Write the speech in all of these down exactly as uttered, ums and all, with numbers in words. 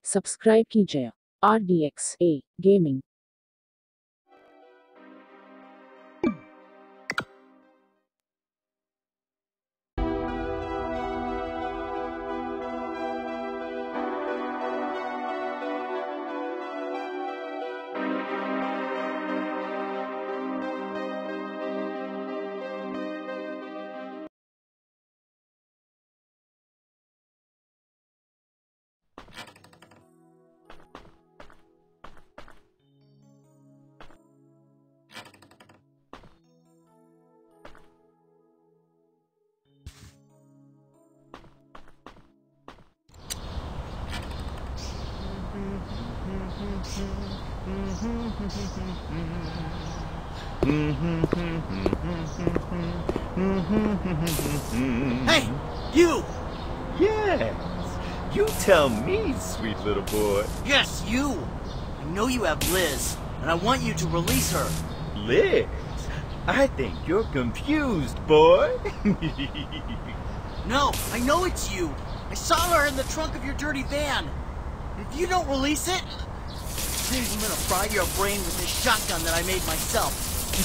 Subscribe कीजिए R D X A gaming. Hey, you! Yes, you tell me, sweet little boy. Yes, you! I know you have Liz, and I want you to release her. Liz, I think you're confused, boy. No, I know it's you. I saw her in the trunk of your dirty van. If you don't release it, I'm gonna fry your brain with this shotgun that I made myself.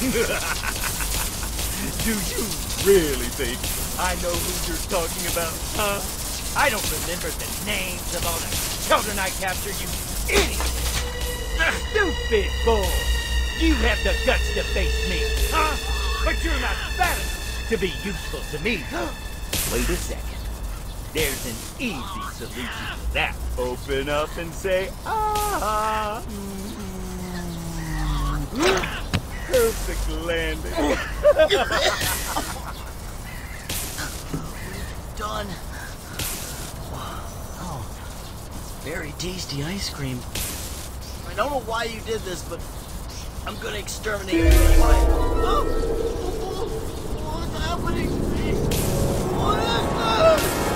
Do you really think I know who you're talking about, huh? I don't remember the names of all the children I captured, you idiot! Stupid boy! You have the guts to face me, huh? But you're not fat enough to be useful to me. Wait a second. There's an easy solution to that. Open up and say, ah. Perfect landing. Done. Oh, it's very tasty ice cream. I don't know why you did this, but I'm gonna exterminate you anyway. Oh, what's happening to me? What is this?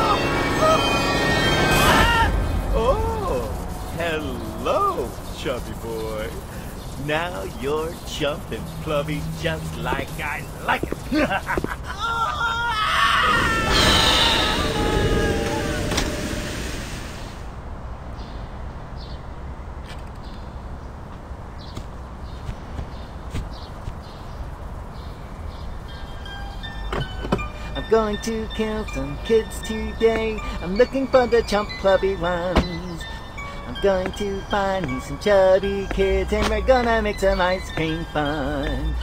Oh, hello, chubby boy. Now you're chump and plubby just like I like it. I'm going to kill some kids today. I'm looking for the chump plubby ones. I'm going to find me some chubby kids and we're gonna make some ice cream fun.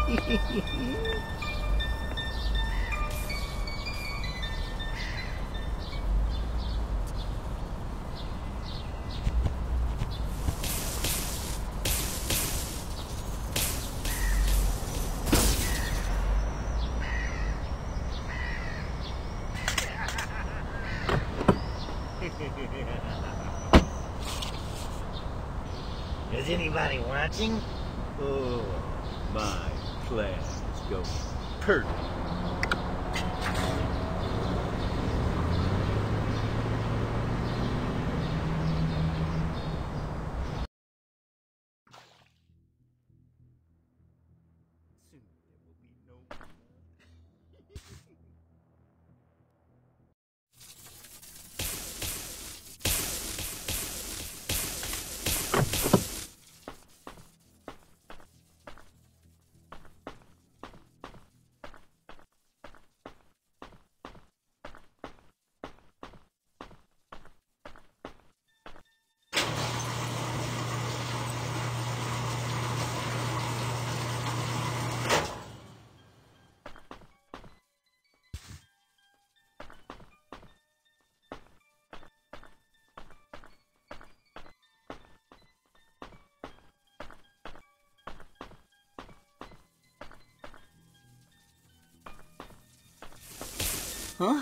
Is anybody watching? Oh, my plans go perfect. Soon there will be no Huh?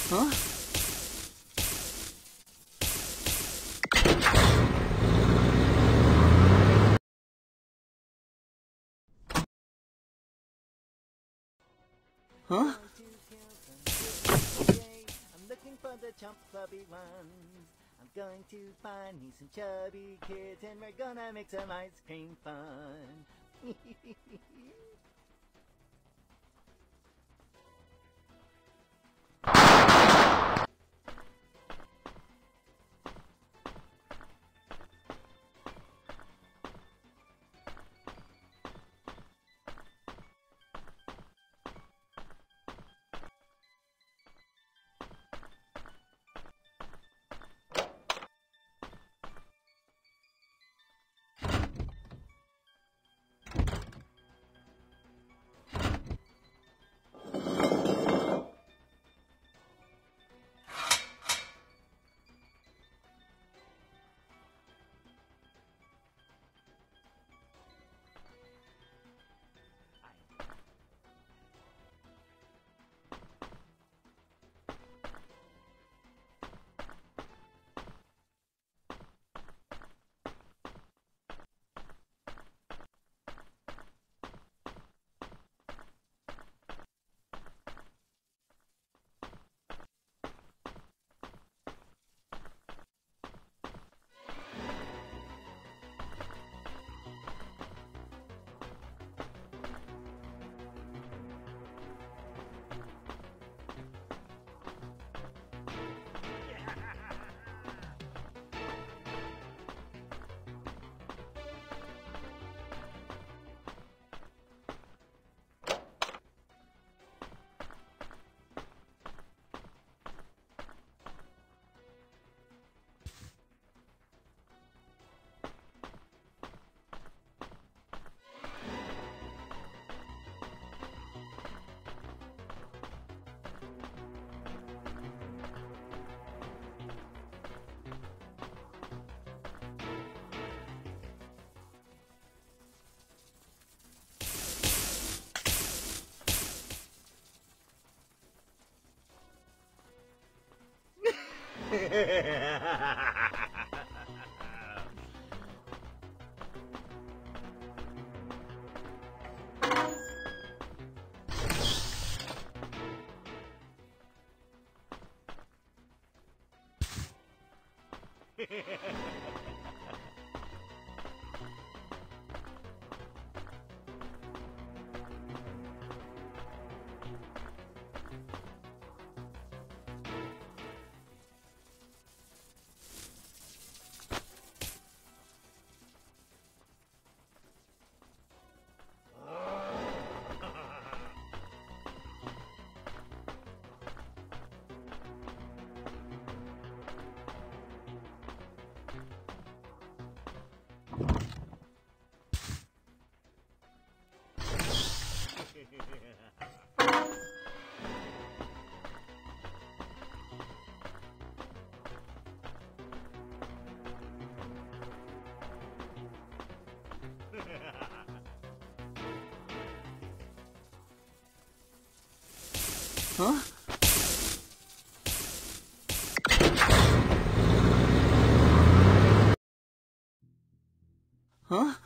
Huh? Huh? I'm looking for the chump clubby ones. I'm going to find me some chubby kids and we're gonna make some ice cream fun. Huh? Huh?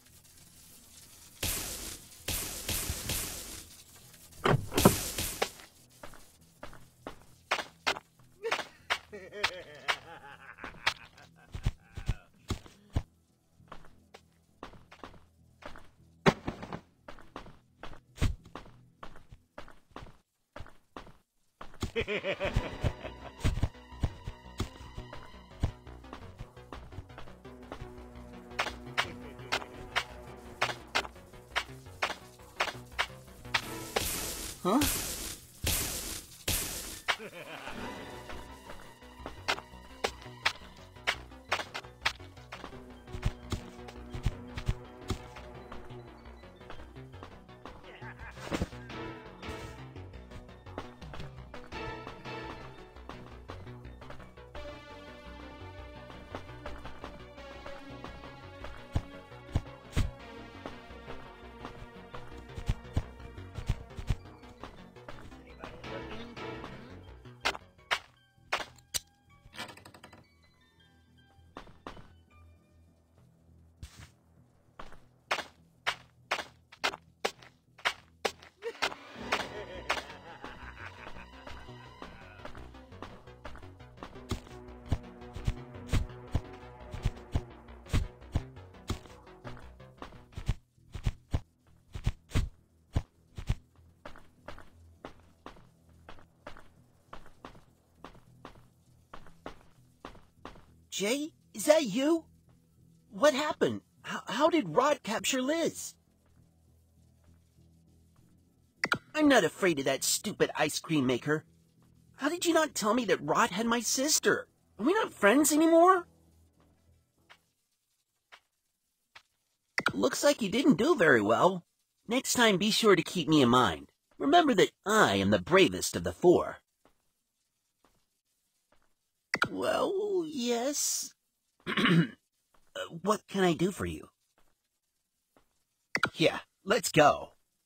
Huh? Jay, is that you? What happened? How, how did Rod capture Liz? I'm not afraid of that stupid ice cream maker. How did you not tell me that Rod had my sister? Are we not friends anymore? Looks like you didn't do very well. Next time, be sure to keep me in mind. Remember that I am the bravest of the four. Well, yes. What can I do for you? Yeah, let's go.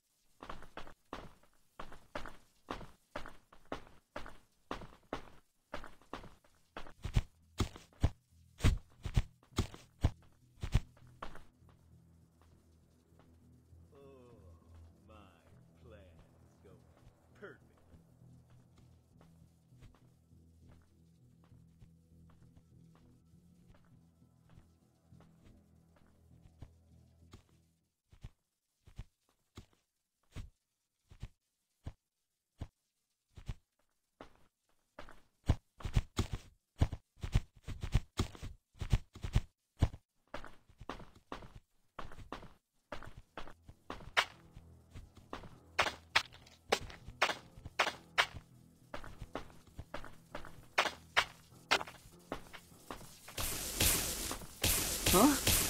Huh?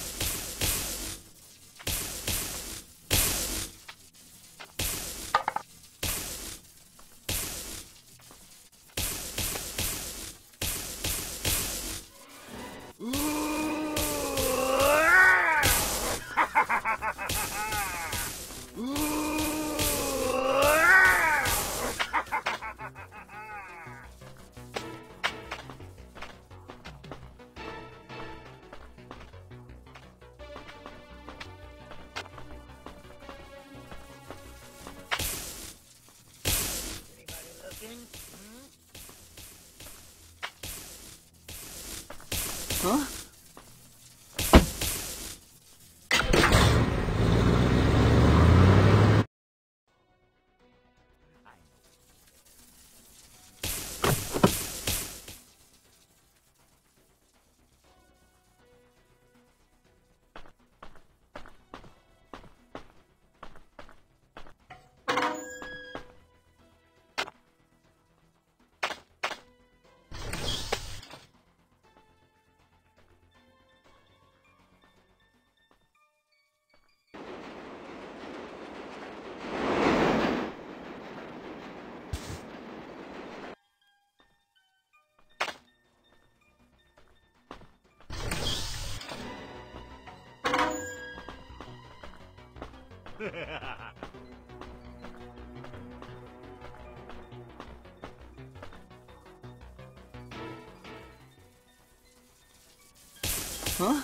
Huh? Huh?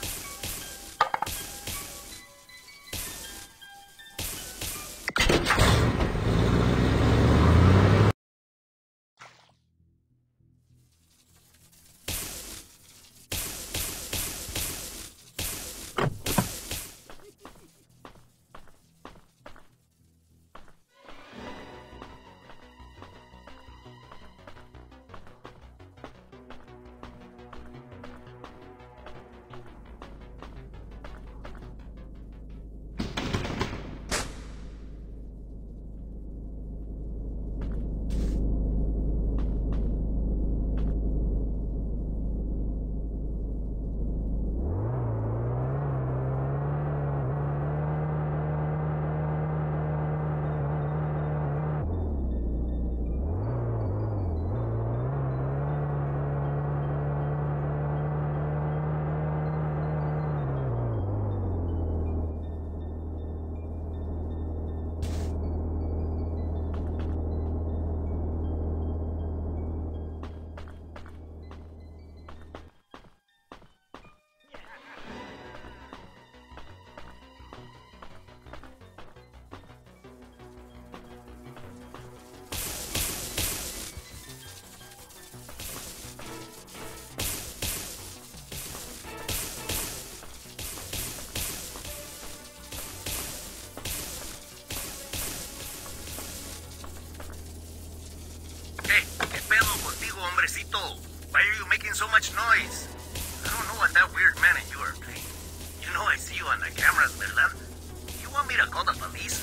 Hey, ¿qué pedo contigo, hombrecito? Why are you making so much noise? don't know what that weird man and you are playing. You know I see you on the cameras, ¿verdad? You want me to call the police?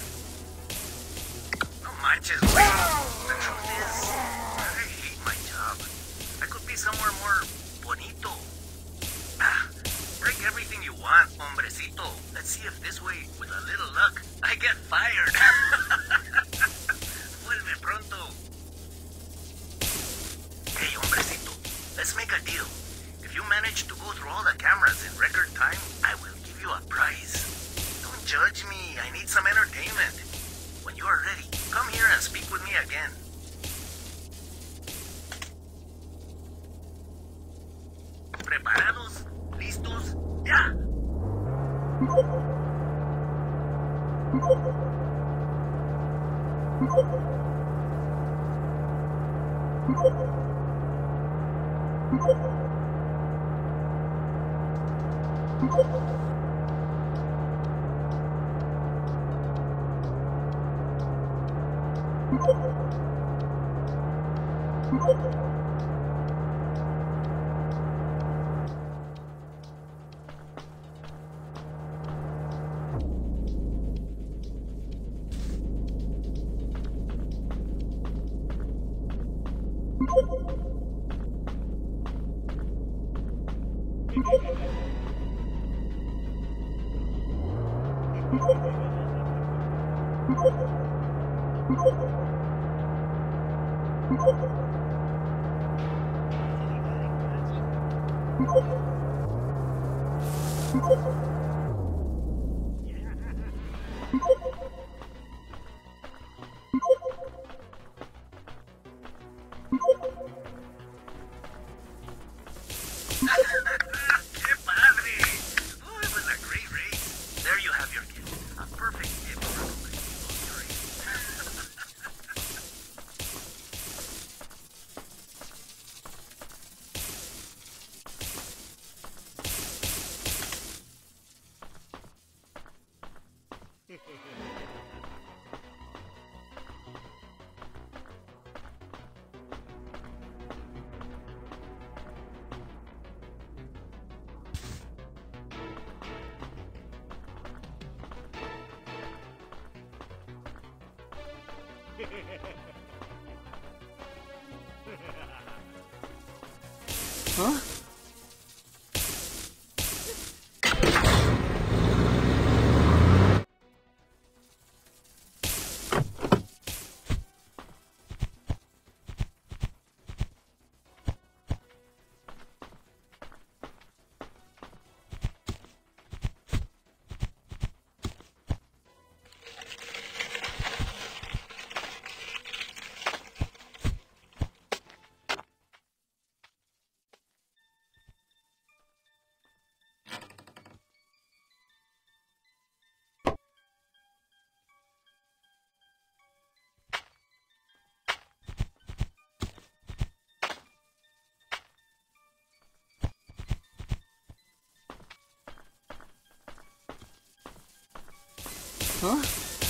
No manches, güey. The truth is, I hate my job. I could be somewhere more bonito. Ah, break everything you want, hombrecito. Let's see if this way, with a little luck, I get fired. Vuelve pronto. Hey, hombrecito, let's make a deal. If you manage to go through all the cameras in record time, I will give you a prize. Don't judge me. I need some entertainment. When you are ready, come here and speak with me again. ¿Preparados? ¿Listos? ¡Ya! ¡Qué padre! Oh, it was a great race. There you have your gift. A perfect gift for hombrecito's race. Huh? Huh?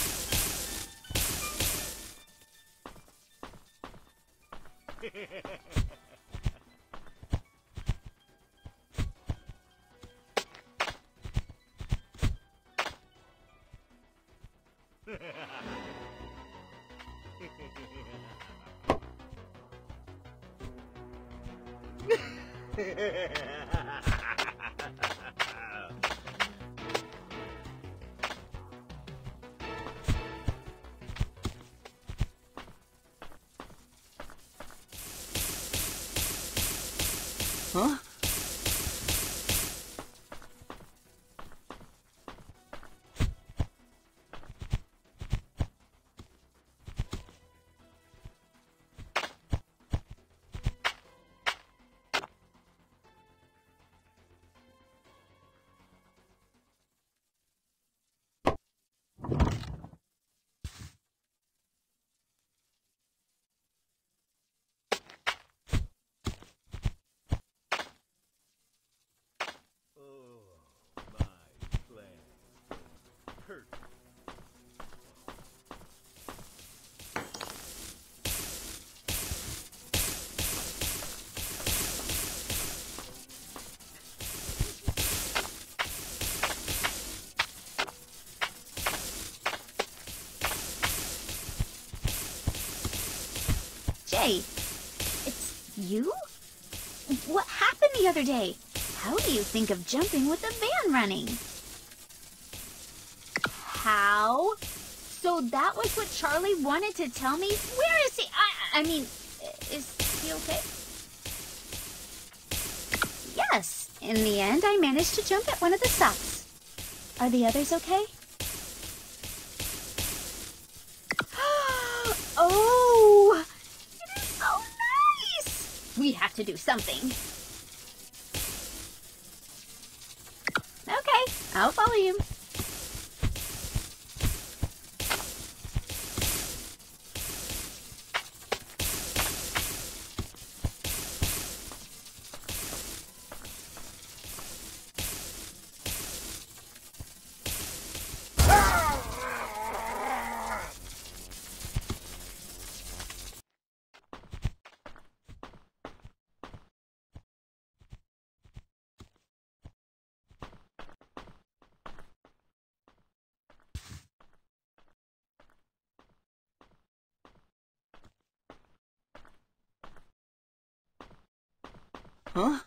Huh? Jay, it's you? What happened the other day? How do you think of jumping with a van running? How? So that was what Charlie wanted to tell me? Where is he? I, I mean, is he okay? Yes. In the end, I managed to jump at one of the stops. Are the others okay? Oh! It is so nice! We have to do something. Okay, I'll follow you. Huh?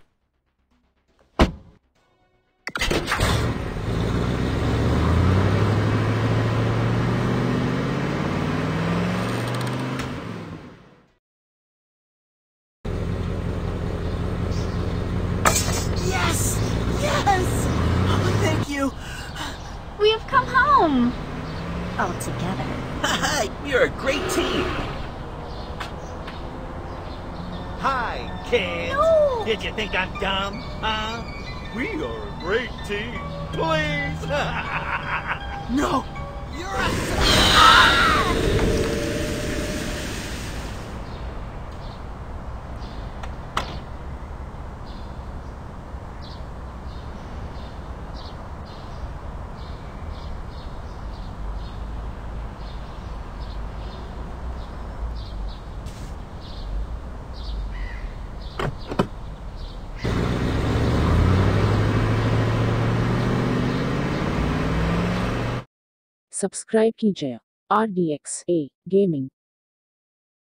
Yes! Yes! Oh, thank you! We have come home! All together. Haha, you're a great team! Hi, kids. No! Did you think I'm dumb? Huh? We are a great team. Please. No! You're a... subscribe कीजिए R D X A gaming.